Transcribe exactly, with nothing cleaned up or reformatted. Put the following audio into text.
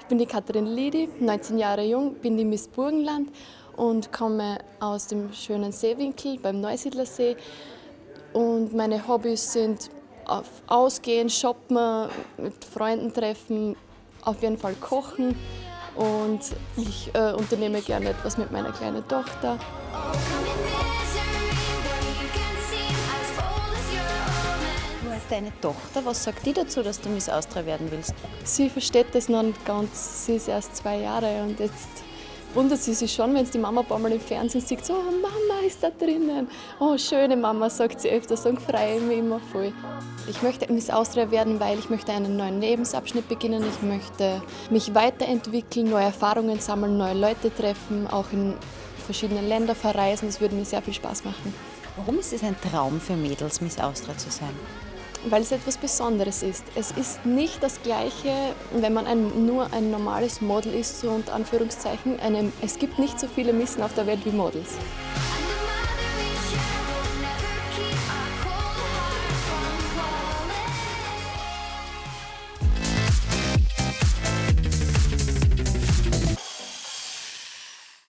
bin die Katharin Liedi, neunzehn Jahre jung, bin die Miss Burgenland und komme aus dem schönen Seewinkel beim Neusiedlersee. Und meine Hobbys sind auf Ausgehen, Shoppen, mit Freunden treffen, auf jeden Fall kochen und ich äh, unternehme gerne etwas mit meiner kleinen Tochter. Du hast deine Tochter, was sagt die dazu, dass du Miss Austria werden willst? Sie versteht das noch nicht ganz, sie ist erst zwei Jahre und jetzt wundert sie sich schon, wenn sie die Mama ein paar Mal im Fernsehen sieht, so, oh, Mama ist da drinnen. Oh, schöne Mama, sagt sie öfters und freue mich immer voll. Ich möchte Miss Austria werden, weil ich möchte einen neuen Lebensabschnitt beginnen. Ich möchte mich weiterentwickeln, neue Erfahrungen sammeln, neue Leute treffen, auch in verschiedene Länder verreisen. Das würde mir sehr viel Spaß machen. Warum ist es ein Traum für Mädels, Miss Austria zu sein? Weil es etwas Besonderes ist. Es ist nicht das Gleiche, wenn man ein, nur ein normales Model ist, so unter Anführungszeichen. Eine, es gibt nicht so viele Missen auf der Welt wie Models.